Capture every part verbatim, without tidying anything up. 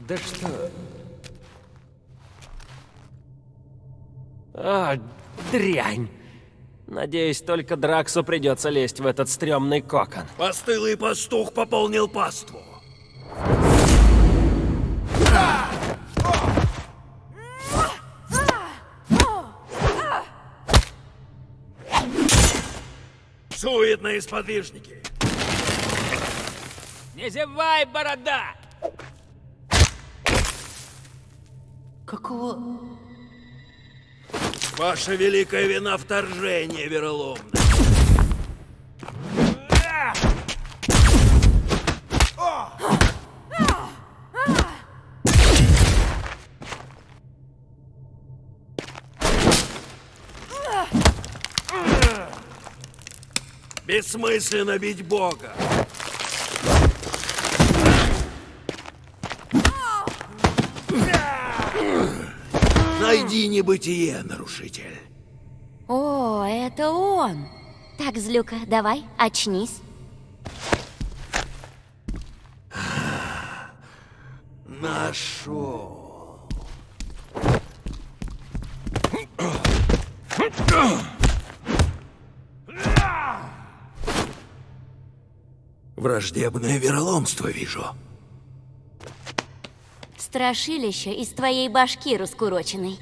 Да что... А, дрянь. Надеюсь, только Драксу придется лезть в этот стрёмный кокон. Постылый пастух пополнил паству. Суетные сподвижники. Не зевай, борода! Какого... Ваша великая вина — вторжение вероломное. Бессмысленно бить Бога. Найди небытие, нарушитель. О, это он. Так, злюка, давай, очнись. Нашел. Враждебное вероломство вижу. Страшилище из твоей башки раскуроченной.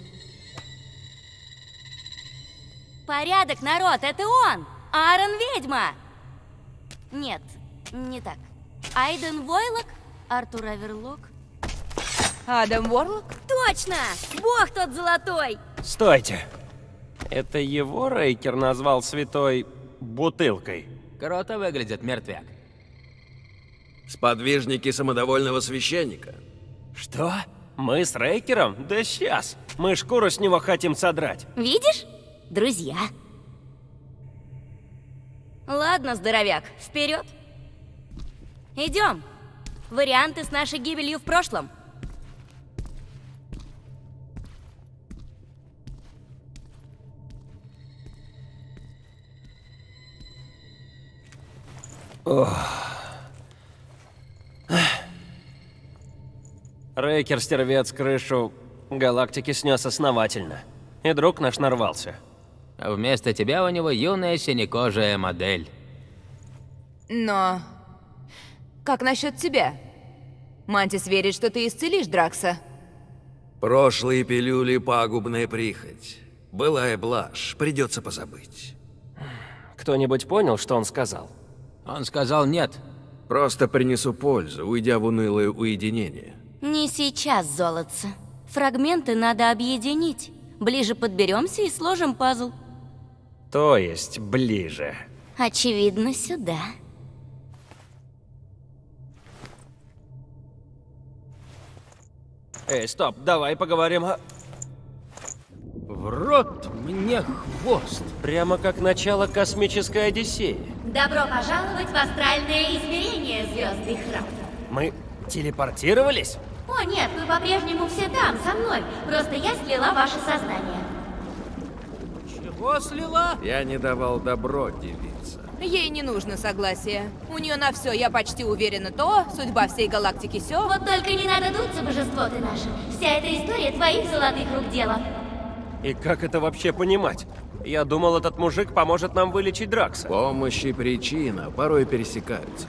Порядок, народ, это он! Аарон Ведьма! Нет, не так. Айден Войлок, Артур Аверлок. Адам Ворлок? Точно! Бог тот золотой! Стойте. Это его Рейкер назвал святой бутылкой? Круто выглядит мертвяк. Сподвижники самодовольного священника. Что? Мы с Рейкером? Да сейчас. Мы шкуру с него хотим содрать. Видишь? Друзья. Ладно, здоровяк, вперед. Идем. Варианты с нашей гибелью в прошлом. Ох. Рейкер стервец крышу галактики снес основательно. И друг наш нарвался. А вместо тебя у него юная синекожая модель. Но... Как насчет тебя? Мантис верит, что ты исцелишь Дракса. Прошлые пилюли — пагубная прихоть. Былая блажь, придется позабыть. Кто-нибудь понял, что он сказал? Он сказал нет. Просто принесу пользу, уйдя в унылое уединение. Не сейчас, золотце. Фрагменты надо объединить. Ближе подберемся и сложим пазл. То есть ближе. Очевидно, сюда. Эй, стоп, давай поговорим о... В рот мне хвост. Прямо как начало космической Одиссеи. Добро пожаловать в астральное измерение, звездный храм. Мы телепортировались? О, нет, вы по-прежнему все там, со мной. Просто я слила ваше сознание. Чего слила? Я не давал добро, девица. Ей не нужно согласия. У нее на все, я почти уверена, то, судьба всей галактики сё. Вот только не надо дуться, божество ты наше. Вся эта история твоих золотых рук дело. И как это вообще понимать? Я думал, этот мужик поможет нам вылечить Дракса. Помощь и причина порой пересекаются.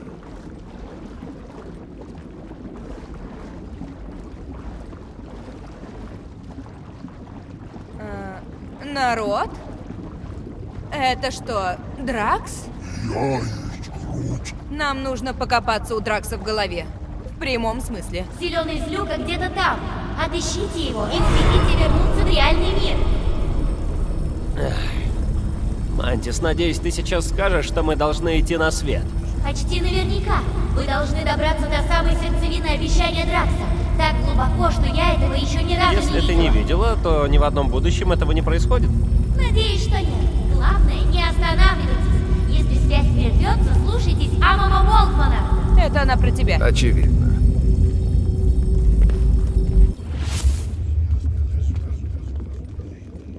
Народ? Это что, Дракс? Я есть грудь. Нам нужно покопаться у Дракса в голове. В прямом смысле. Зеленый злюка где-то там. Отыщите его и встретите вернуться в реальный мир. Мантис, надеюсь, ты сейчас скажешь, что мы должны идти на свет. Почти наверняка. Вы должны добраться до самой сердцевины обещания Дракса. Так глубоко, что я этого еще ни разу Если не видела. ты не видела, то ни в одном будущем этого не происходит. Надеюсь, что нет. Главное, не останавливайтесь. Если связь прервется, слушайтесь Амама Волкмана. Это она про тебя. Очевидно.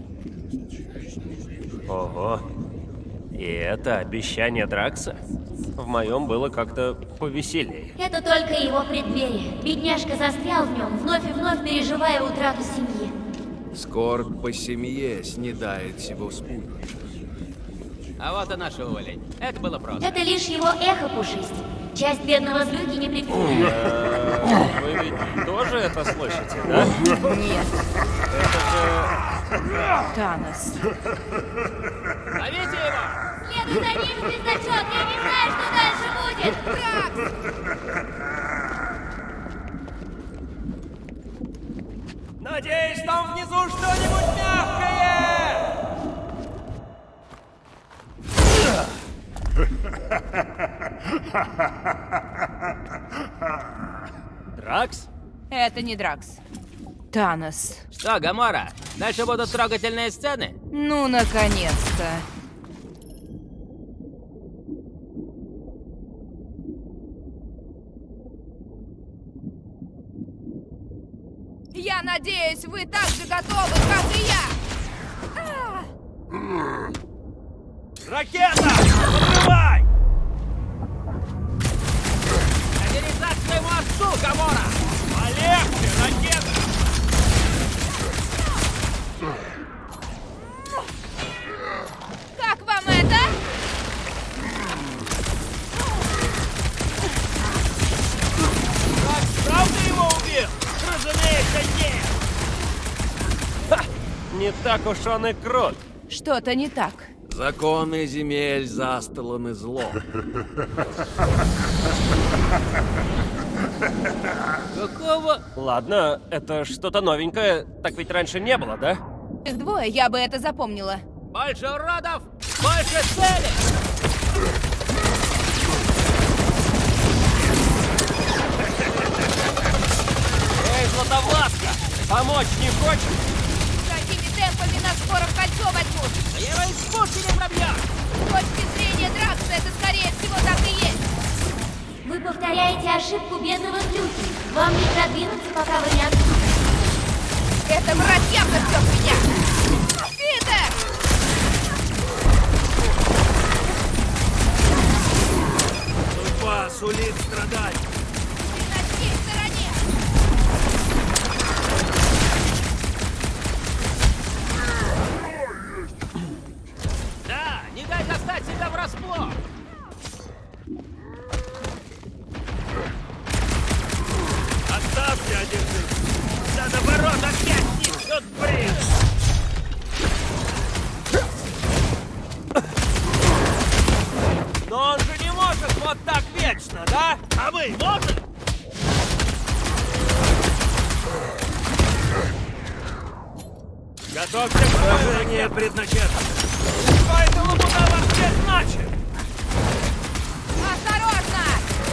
Ого. И это обещание Дракса? В моем было как-то повеселее. Это только его преддверие. Бедняжка застрял в нем, вновь и вновь переживая утрату семьи. Скорбь по семье снедает его спутника. А вот и наш уволень. Это было просто. Это лишь его эхо, Пушисть. Часть бедного злюки не прикрыта. Э, Вы ведь тоже это слышите, да? Нет, Это же... Танос. Ловите его! Следуй за ним, звездочет! Я не знаю, что дальше будет! Надеюсь, там внизу что-нибудь мягкое! Дракс? Это не Дракс. Танос. Что, Гамора? Дальше будут трогательные сцены? Ну, наконец-то. Я надеюсь, вы так же готовы, как и я. Ракета! Открывай! Перезад к своему отцу, Гамора! Полегче, ракета! Как вам это? Правда его убил? Разумеется, нет! Ха! Не так уж он и крут. Что-то не так. Законы земель застланы злом. Какого? Ладно, это что-то новенькое. Так ведь раньше не было, да? Их двое, я бы это запомнила. Больше уродов! Больше цели! Эй, Златовласка! Помочь не хочешь? Такими темпами нас скоро в кольцо возьмут. Его из пушки не пробьет! С точки зрения Дракса, это скорее всего так и есть. Вы повторяете ошибку бедного злюки. Вам не продвинуться, пока вы не отступите. Это врать явно ждет меня. Питер! Судьба сулит страдать. Ты на чьей стороне? Да, не дай застать себя врасплох! Оставьте один ты! Да наоборот, опять несет бред! Но он же не может вот так вечно, да? А вы можете? Готовься к поражению предначертано! Что это лабуда вообще значит? Осторожно!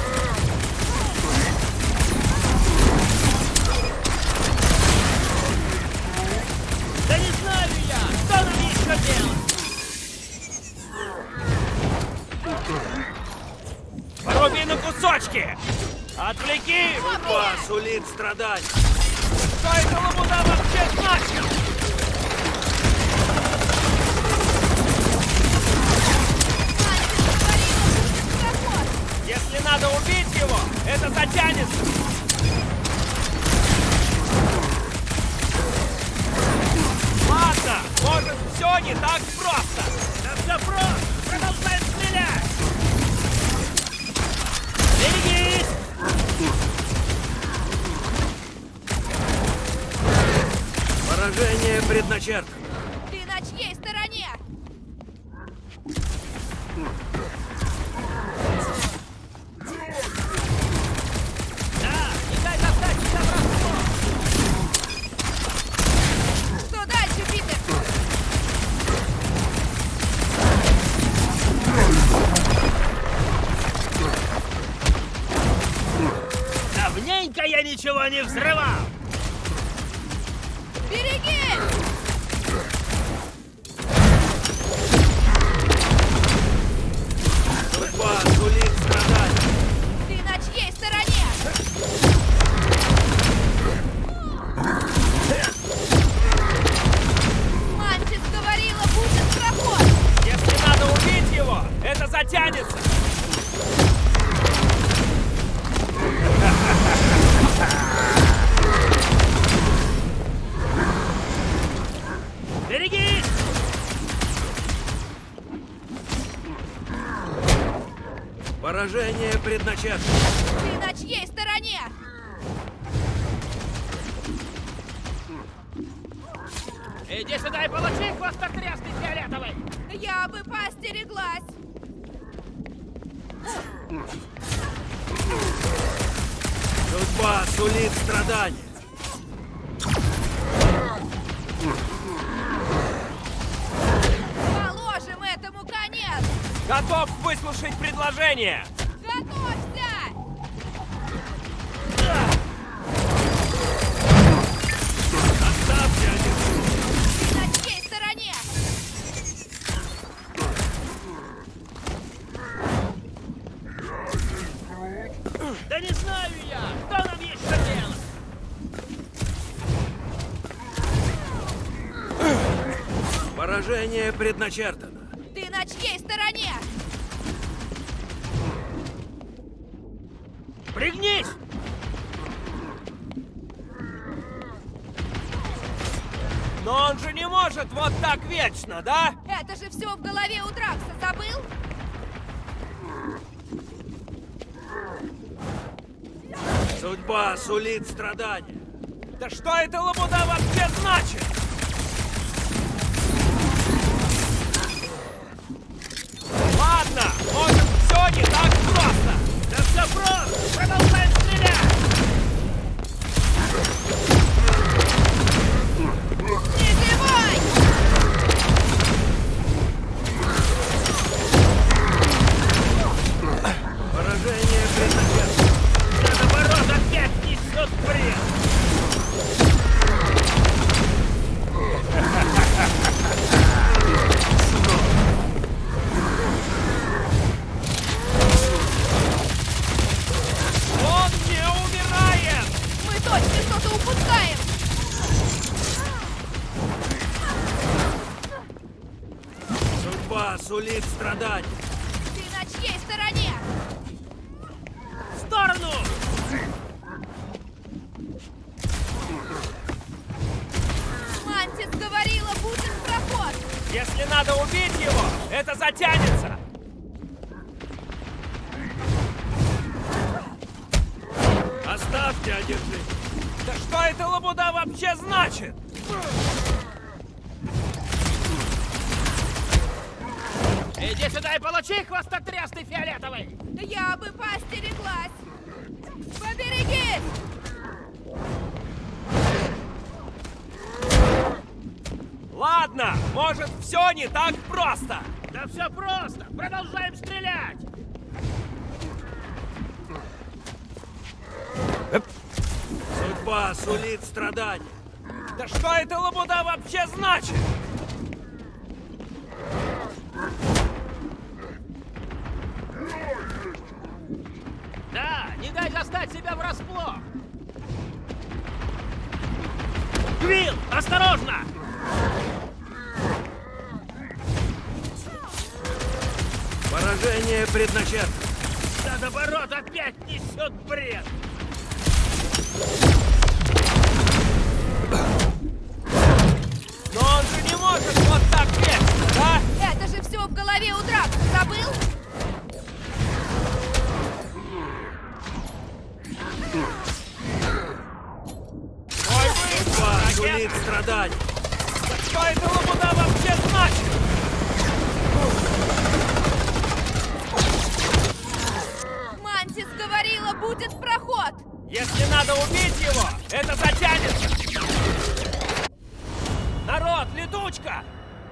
Да не знаю я! Что нам еще делать? Поруби на кусочки! Отвлеки! Судьба сулит страдать! Что это лабуда вообще значит? Если надо убить его, это затянется! Ладно, может, все не так просто! Да все просто! Продолжаем стрелять! Берегись! Поражение предначертано. Ты на чьей стороне? Да, не дай застать себя врасплох! Что дальше, Питер? Давненько я ничего не взрывал! Берегись! Судьба сулит страдать! Ты на чьей стороне? Мантис говорила, будет проход! Если надо убить его, это затянется! Поражение предначертано. Ты на чьей стороне? Иди сюда и получи хвостотрясный фиолетовый! Я бы поостереглась. Судьба сулит страдания. Положим этому конец. Готов выслушать предложение! Готовься! Оставьте один. Ты на чьей стороне? Да не знаю я! Что нам есть что делать? Поражение предначертано. Ты на чьей стороне? Пригнись! Но он же не может вот так вечно, да? Это же все в голове у Дракса, забыл? Судьба сулит страдания. Да что эта лабуда вообще значит? Ладно, может, все не так просто. Да все просто. Продолжаем стрелять. Не зевай! Поражение предначертано. Да наоборот, опять несет бред. Он не умирает! Мы точно что-то упускаем! Судьба сулит страдания. Ты на чьей стороне? В сторону! Мантис говорила, будет проход! Если надо убить его, это затянется! Оставьте один жизнь. Да что эта лабуда вообще значит? Иди сюда и получи хвостотрясный фиолетовый! Я бы поостереглась! Поберегись! Ладно, может, все не так просто. Да все просто. Продолжаем стрелять. Судьба сулит страдания. Да что эта лабуда вообще значит? Да, не дай застать себя врасплох. Квилл, осторожно! Поражение предначертано. Да наоборот, опять несет бред! Но он же не может вот так вечно, да? Это же все в голове у Дракса, забыл? Ой, вы! Судьба сулит страдания. Что эта лабуда вообще значит? Мантис говорила, будет проход! Если надо убить его, это затянется! Народ, летучка!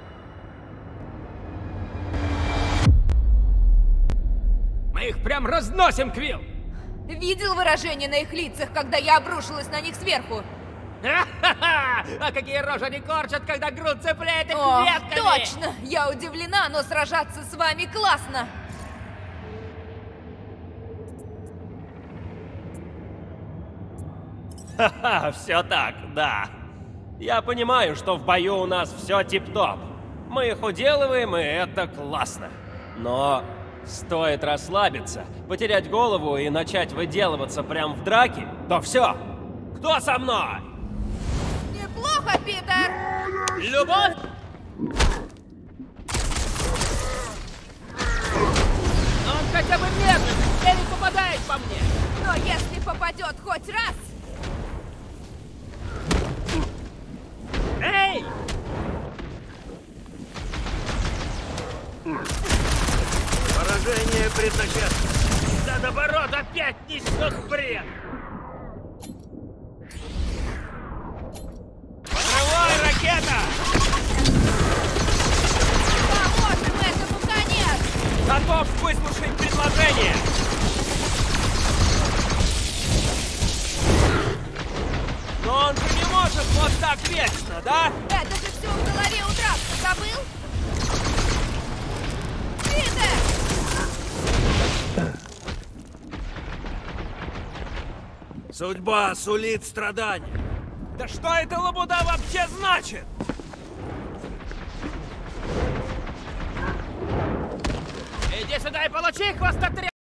Мы их прям разносим, Квилл! Видел выражение на их лицах, когда я обрушилась на них сверху? Ха-ха-ха! А какие рожи они корчат, когда грудь цепляет их О, ветками! точно! Я удивлена, но сражаться с вами классно! Ха-ха, все так, да. Я понимаю, что в бою у нас все тип-топ. Мы их уделываем, и это классно. Но стоит расслабиться, потерять голову и начать выделываться прямо в драке, то все. Кто со мной? Неплохо, Питер! Любовь? Он хотя бы медленно, или попадает по мне. Но если попадет хоть раз... Эй! Поражение предначертано. Наоборот, опять несет бред! Подрывай, ракета! Поможем этому конец! Готов выслушать предложение! Но он же не может вот так вечно, да? Это же все в голове у Дракса, забыл? Питер! Судьба сулит страдания. Да что эта лабуда вообще значит? Иди сюда и получи, хвостотряс!